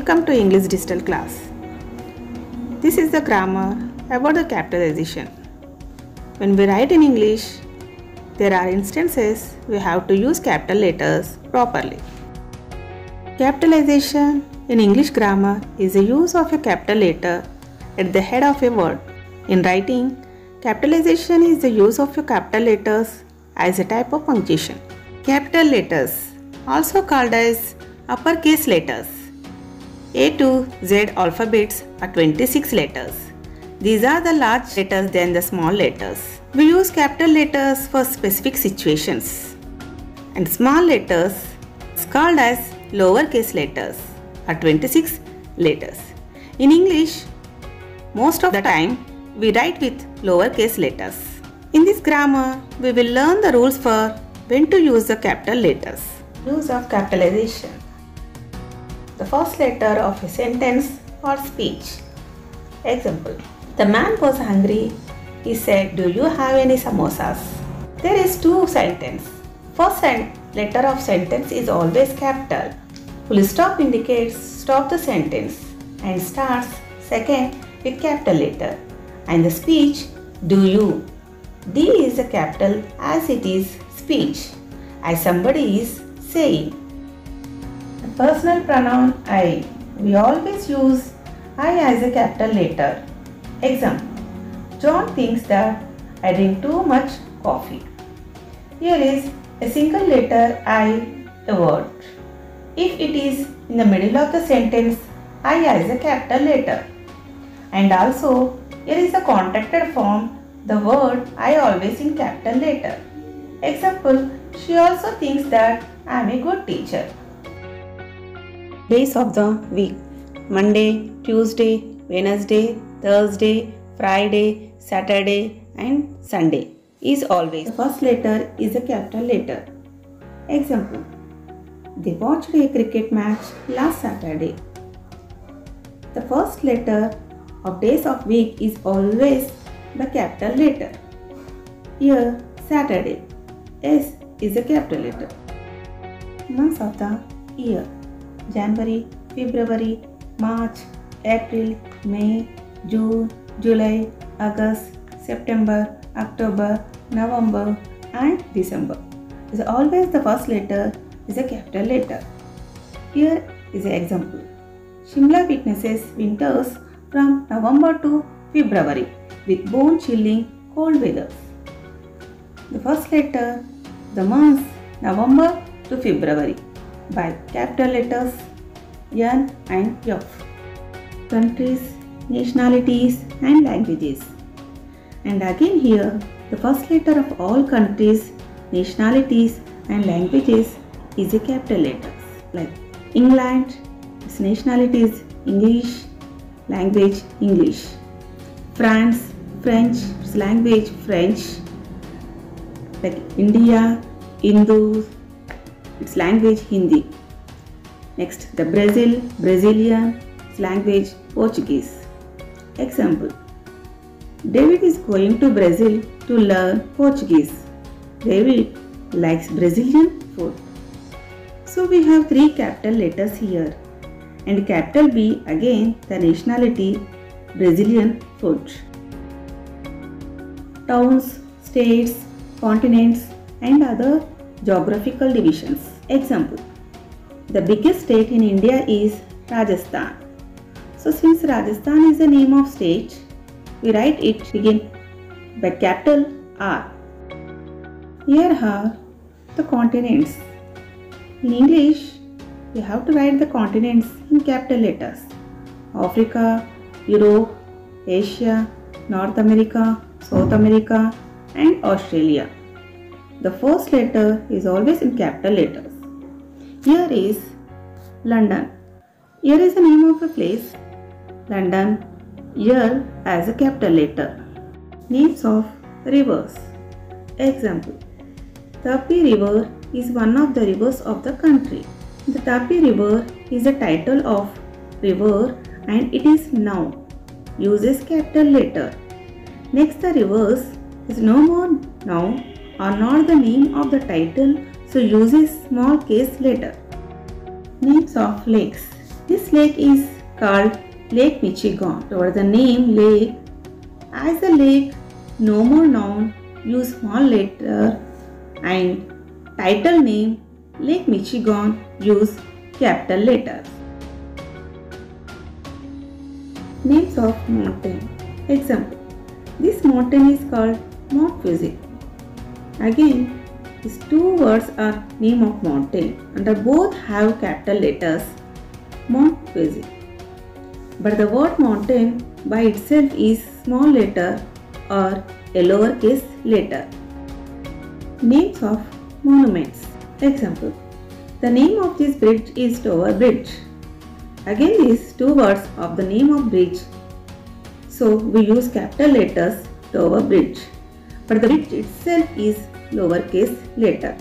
Welcome to English Digital class. This is the grammar about the capitalization. When we write in English, there are instances we have to use capital letters properly. Capitalization in English grammar is the use of a capital letter at the head of a word. In writing, capitalization is the use of your capital letters as a type of punctuation. Capital letters, also called as uppercase letters. A to Z alphabets are 26 letters. These are the large letters than the small letters. We use capital letters for specific situations. And small letters, called as lowercase letters, are 26 letters. In English, most of the time we write with lowercase letters. In this grammar, we will learn the rules for when to use the capital letters. Use of capitalization. The first letter of a sentence or speech. Example: the man was hungry. He said, "Do you have any samosas?" There is two sentences. First letter of sentence is always capital. Full stop indicates stop the sentence and starts second with capital letter. And the speech, do you. D is a capital as it is speech, as somebody is saying. The personal pronoun I. We always use I as a capital letter. Example: John thinks that I drink too much coffee. Here is a single letter I, a word. If it is in the middle of the sentence, I as a capital letter. And also, here is a contracted form, the word I always in capital letter. Example: she also thinks that I am a good teacher. Days of the week: Monday, Tuesday, Wednesday, Thursday, Friday, Saturday and Sunday is always. The first letter is a capital letter. Example: they watched a cricket match last Saturday. The first letter of days of week is always the capital letter. Here, Saturday. S is a capital letter. Months of the year: January, February, March, April, May, June, July, August, September, October, November and December. Is always the first letter is a capital letter. Here is an example. Shimla witnesses winters from November to February with bone-chilling cold weather. The first letter, the months November to February by capital letters N and F. Countries, nationalities and languages. And again here, the first letter of all countries, nationalities and languages is a capital letter. Like England, its nationality is English, language English. France, French, its language French. Like India, Hindu, its language Hindi. Next, the Brazil, Brazilian, its language Portuguese. Example: David is going to Brazil to learn Portuguese. David likes Brazilian food. So we have three capital letters here, and capital B again the nationality Brazilian food. Towns, states, continents and other geographical divisions. Example: the biggest state in India is Rajasthan. So since Rajasthan is the name of state, we write it begin by capital R. Here are the continents. In English, we have to write the continents in capital letters. Africa, Europe, Asia, North America, South America and Australia. The first letter is always in capital letters. Here is London. Here is the name of a place, London, L as a capital letter. Names of rivers. Example: Tapi River is one of the rivers of the country. The Tapi River is the title of river and it is noun. Uses capital letter. Next, the rivers is no more noun or not the name of the title, so uses small case letter. Names of lakes. This lake is called Lake Michigan. Toward the name lake, as a lake, no more noun, use small letter, and title name Lake Michigan, use capital letters. Names of mountain. Example. This mountain is called Mount Fuji. Again, these two words are name of mountain and both have capital letters Mount Fuji. But the word mountain by itself is small letter or a lowercase letter. Names of monuments. Example. The name of this bridge is Tower Bridge. Again, these two words of the name of bridge. So we use capital letters Tower Bridge. But the bridge itself is lowercase letter.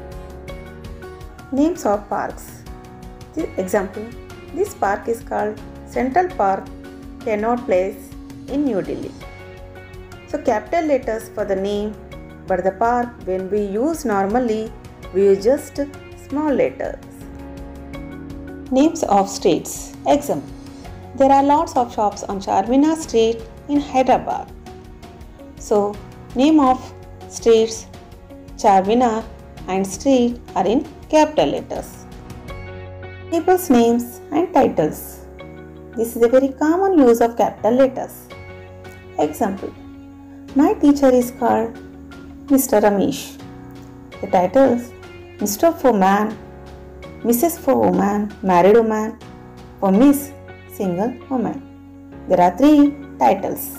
Names of parks. Example. This park is called Central Park, Connaught Place in New Delhi. So capital letters for the name, but the park when we use normally, we use just small letters. Names of streets. Example. There are lots of shops on Charminar Street in Hyderabad. So name of streets, Charminar and street are in capital letters. People's names and titles. This is a very common use of capital letters. Example. My teacher is called Mr. Ramesh. The titles Mr. for man, Mrs. for woman, married woman, for Miss, single woman. There are 3 titles.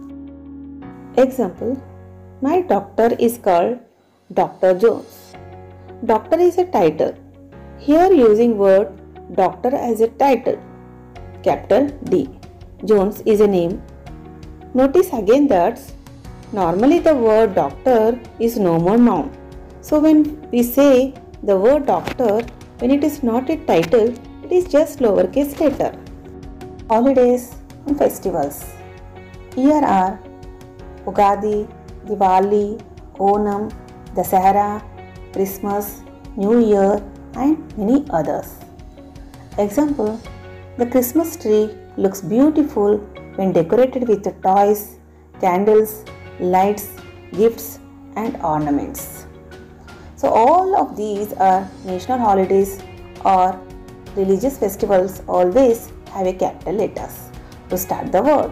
Example. My doctor is called Dr. Jones. Doctor is a title. Here using word doctor as a title. Capital D. Jones is a name. Notice again that normally the word doctor is no more noun. So when we say the word doctor, when it is not a title, it is just lowercase letter. Holidays and festivals. Here are Ugadi, Diwali, Onam, Dasahara, Christmas, New Year and many others. Example. The Christmas tree looks beautiful when decorated with toys, candles, lights, gifts and ornaments. So all of these are national holidays or religious festivals always have a capital letters to start the word.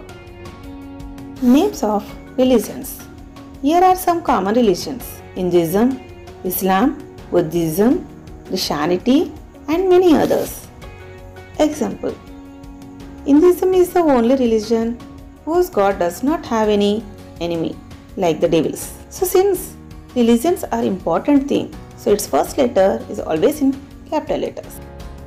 Names of religions. Here are some common religions: Hinduism, Islam, Buddhism, Christianity and many others. Example. Hinduism is the only religion whose god does not have any enemy like the devils. So since religions are important thing, so its first letter is always in capital letters.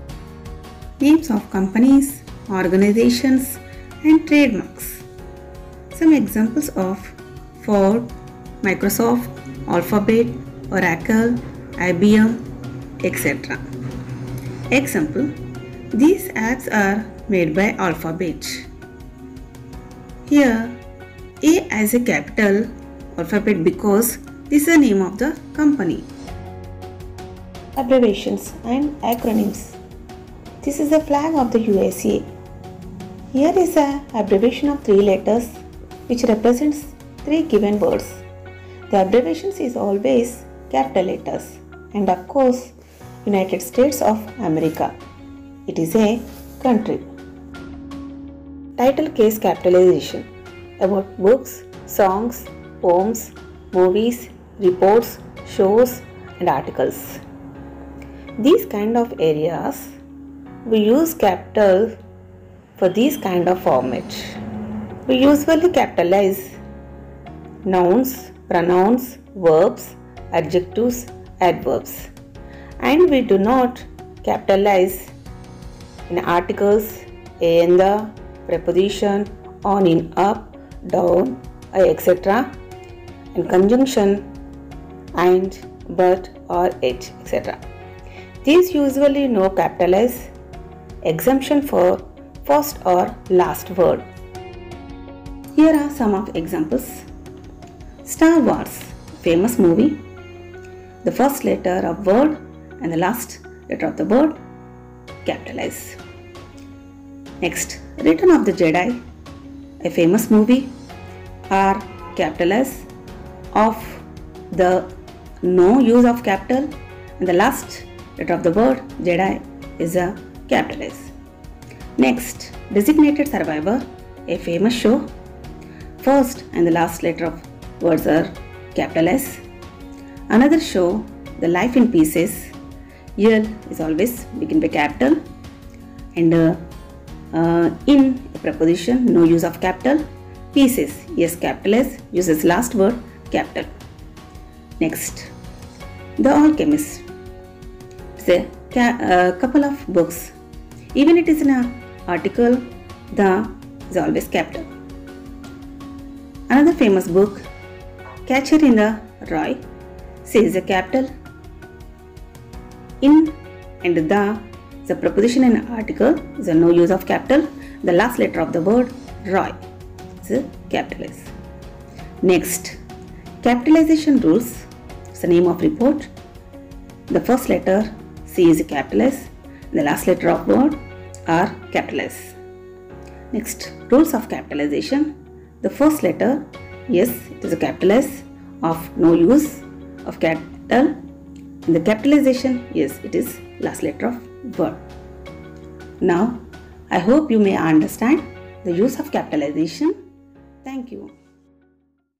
Names of companies, organizations and trademarks. Some examples of Ford, Microsoft, Alphabet, Oracle, IBM, etc. Example. These apps are made by Alphabet. Here A as a capital Alphabet because this is the name of the company. Abbreviations and acronyms. This is the flag of the USA. Here is an abbreviation of 3 letters which represents 3 given words. The abbreviations is always capital letters and of course United States of America. It is a country. Title case capitalization about books, songs, poems, movies, reports, shows and articles. These kind of areas we use capital for these kind of format. We usually capitalize nouns, pronouns, verbs, adjectives, adverbs, and we do not capitalize in articles, a and the, preposition, on, in, up, down, etc. and conjunction and, but, or, it, etc. These usually no capitalize, exemption for first or last word. Here are some of examples. Star Wars, famous movie. The first letter of word and the last letter of the word capitalize. Next, Return of the Jedi, a famous movie, are capital S, of the no use of capital, and the last letter of the word Jedi is a capital S. Next, Designated Survivor, a famous show, first and the last letter of words are capital S. Another show, The Life in Pieces, L is always begin by capital, and in a preposition, no use of capital. Pieces, yes, capital S, uses last word capital. Next, The Alchemist. It's a couple of books. Even it is in an article, the is always capital. Another famous book, Catcher in the Rye, says a capital. In and the preposition in an article is a no use of capital. The last letter of the word Roy is a capital S. Next, capitalization rules. It's the name of report. The first letter C is a capital S. The last letter of word are capital S. Next, rules of capitalization. The first letter, yes, it is a capital S, of no use of capital. And the capitalization, yes, it is last letter of word. Now, I hope you may understand the use of capitalization. Thank you.